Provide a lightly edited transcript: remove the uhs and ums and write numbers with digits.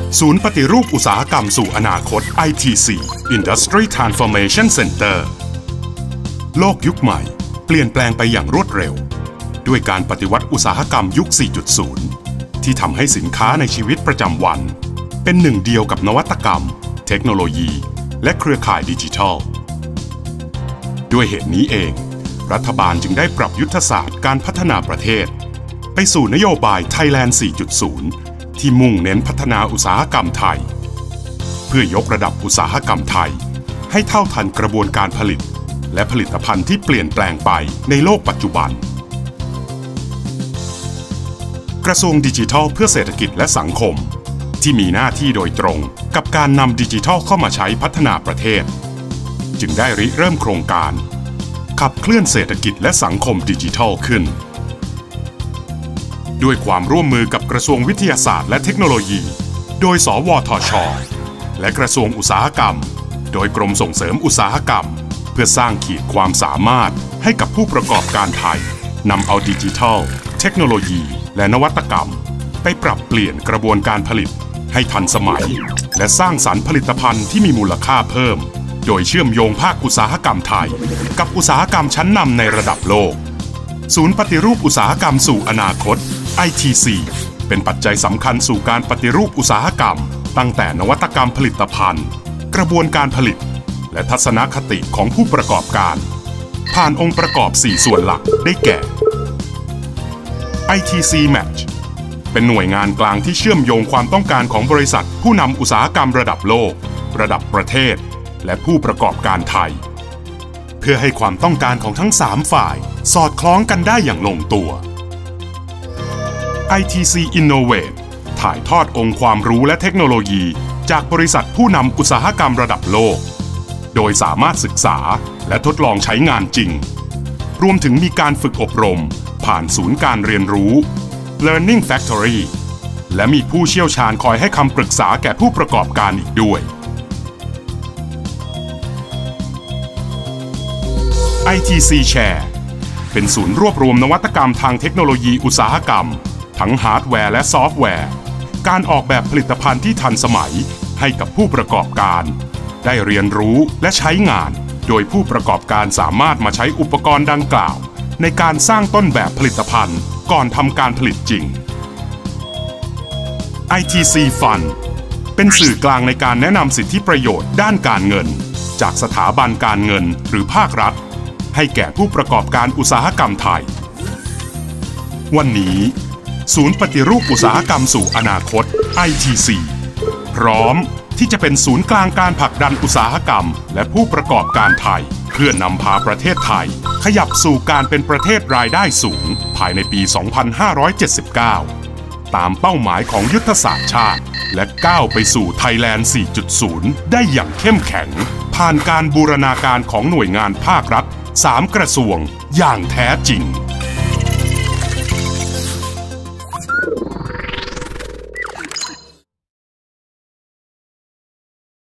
ศูนย์ปฏิรูปอุตสาหกรรมสู่อนาคต ITC Industry Transformation Center โลกยุคใหม่เปลี่ยนแปลงไปอย่างรวดเร็วด้วยการปฏิวัติอุตสาหกรรมยุค 4.0 ที่ทำให้สินค้าในชีวิตประจำวันเป็นหนึ่งเดียวกับนวัตกรรมเทคโนโลยีและเครือข่ายดิจิทัลด้วยเหตุนี้เองรัฐบาลจึงได้ปรับยุทธศาสตร์การพัฒนาประเทศไปสู่นโยบาย Thailand 4.0 ที่มุ่งเน้นพัฒนาอุตสาหกรรมไทยเพื่อยกระดับอุตสาหกรรมไทยให้เท่าทันกระบวนการผลิตและผลิตภัณฑ์ที่เปลี่ยนแปลงไปในโลกปัจจุบันกระทรวงดิจิทัลเพื่อเศรษฐกิจและสังคมที่มีหน้าที่โดยตรงกับการนำดิจิทัลเข้ามาใช้พัฒนาประเทศจึงได้ริเริ่มโครงการขับเคลื่อนเศรษฐกิจและสังคมดิจิทัลขึ้นด้วยความร่วมมือกับกระทรวงวิทยาศาสตร์และเทคโนโลยีโดยสวทช.และกระทรวงอุตสาหกรรมโดยกรมส่งเสริมอุตสาหกรรมเพื่อสร้างขีดความสามารถให้กับผู้ประกอบการไทยนำเอาดิจิทัลเทคโนโลยีและนวัตกรรมไปปรับเปลี่ยนกระบวนการผลิตให้ทันสมัยและสร้างสรรค์ผลิตภัณฑ์ที่มีมูลค่าเพิ่มโดยเชื่อมโยงภาคอุตสาหกรรมไทยกับอุตสาหกรรมชั้นนำในระดับโลกศูนย์ปฏิรูปอุตสาหกรรมสู่อนาคต ITC เป็นปัจจัยสำคัญสู่การปฏิรูปอุตสาหกรรมตั้งแต่นวัตกรรมผลิตภัณฑ์กระบวนการผลิตและทัศนคติของผู้ประกอบการผ่านองค์ประกอบ 4 ส่วนหลักได้แก่ ITC Match เป็นหน่วยงานกลางที่เชื่อมโยงความต้องการของบริษัทผู้นำอุตสาหกรรมระดับโลกระดับประเทศและผู้ประกอบการไทยเพื่อให้ความต้องการของทั้ง 3 ฝ่ายสอดคล้องกันได้อย่างลงตัว ITC Innovate ถ่ายทอดองค์ความรู้และเทคโนโลยีจากบริษัทผู้นำอุตสาหกรรมระดับโลกโดยสามารถศึกษาและทดลองใช้งานจริงรวมถึงมีการฝึกอบรมผ่านศูนย์การเรียนรู้ Learning Factory และมีผู้เชี่ยวชาญคอยให้คำปรึกษาแก่ผู้ประกอบการอีกด้วย ITC Share เป็นศูนย์รวบรวมนวัตกรรมทางเทคโนโลยีอุตสาหกรรมทั้งฮาร์ดแวร์และซอฟต์แวร์การออกแบบผลิตภัณฑ์ที่ทันสมัยให้กับผู้ประกอบการได้เรียนรู้และใช้งานโดยผู้ประกอบการสามารถมาใช้อุปกรณ์ดังกล่าวในการสร้างต้นแบบผลิตภัณฑ์ก่อนทำการผลิตจริง ITC Fund เป็นสื่อกลางในการแนะนำสิทธิประโยชน์ด้านการเงินจากสถาบันการเงินหรือภาครัฐให้แก่ผู้ประกอบการอุตสาหกรรมไทยวันนี้ศูนย์ปฏิรูปอุตสาหกรรมสู่อนาคต ITC พร้อมที่จะเป็นศูนย์กลางการผลักดันอุตสาหกรรมและผู้ประกอบการไทยเพื่อนำพาประเทศไทยขยับสู่การเป็นประเทศรายได้สูงภายในปี 2579 ตามเป้าหมายของยุทธศาสตร์ชาติและก้าวไปสู่ Thailand 4.0 ได้อย่างเข้มแข็งผ่านการบูรณาการของหน่วยงานภาครัฐ 3 กระทรวงอย่างแท้จริง